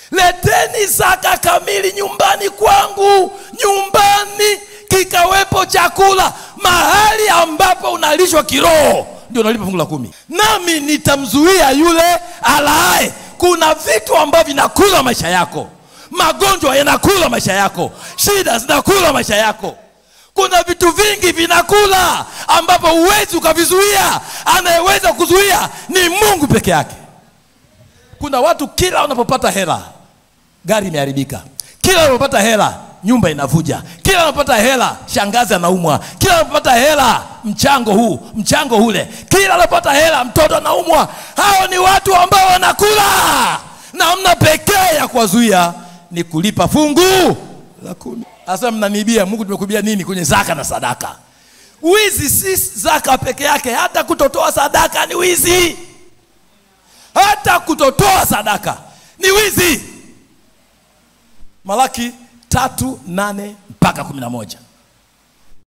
Leteni zaka kamili nyumbani kwangu, nyumbani kikawepo chakula. Mahali ambapo unalishwa kiroho ndio unalipa fungu la 10. Nami nitamzuia yule alaye. Kuna vitu ambavyo vinakula maisha yako. Magonjwa yanakula maisha yako. Shida zinakula maisha yako. Kuna vitu vingi vinakula ambapo huwezi ukavizuia. Anayeweza kuzuia ni Mungu peke yake. Kuna watu kila wanapopata hela gari imeharibika. Kila wanapopata hela nyumba inavuja. Kila wanapopata hela shangazi anaumwa. Kila wanapopata hela mchango huu, mchango ule. Kila wanapopata hela mtoto anaumwa. Hao ni watu ambao wanakula. Namna pekee ya kuwazuia ni kulipa fungu la 10. Sasa mnanibia, Mungu tumekubia nini kwenye zaka na sadaka? Wizi si zaka peke yake, hata kutotoa sadaka ni wizi. Hata kutotoa sadaka ni wizi. Malaki 3:8 mpaka 11.